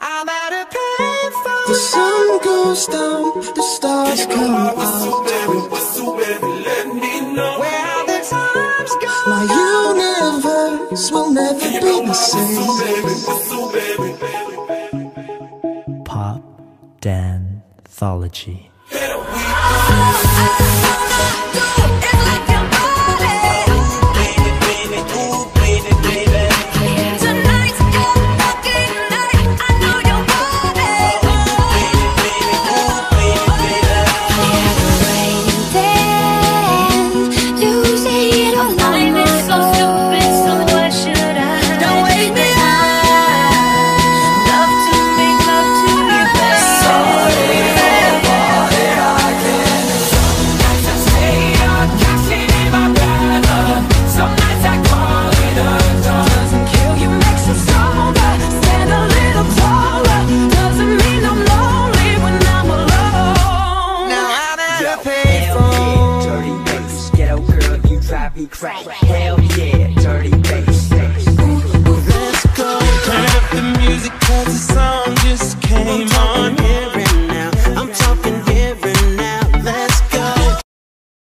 I'm at a payphone. The sun goes down, the stars come out. Let me know where the time's gone. My universe will never be the same. Pop Danthology. Hell yeah, dirty bass. Let's go. Turn up the music 'cause the song just came on.